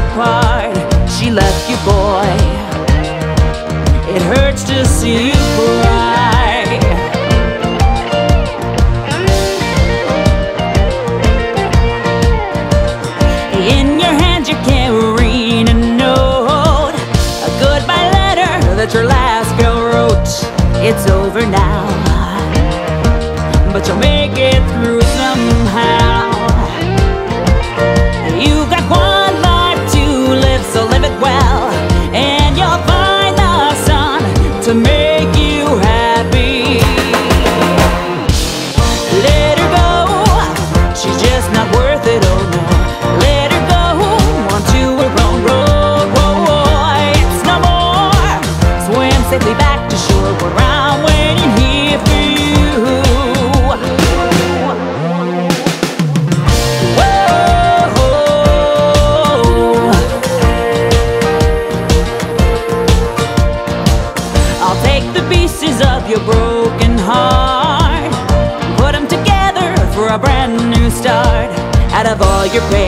apart. She left you, boy. It hurts to see you cry. In your hand you're carrying a note, a goodbye letter that your last girl wrote. It's over now, but you'll make it through somehow. You've got one life to live, so live it well, and you'll find the sun to make you happy. Let her go, she's just not worth it, oh no. Let her go onto her own road, whoa, whoa. It's no more. Swim safely back to shore, where I'm waiting here for you. Of your broken heart, put them together for a brand new start. Out of all your pain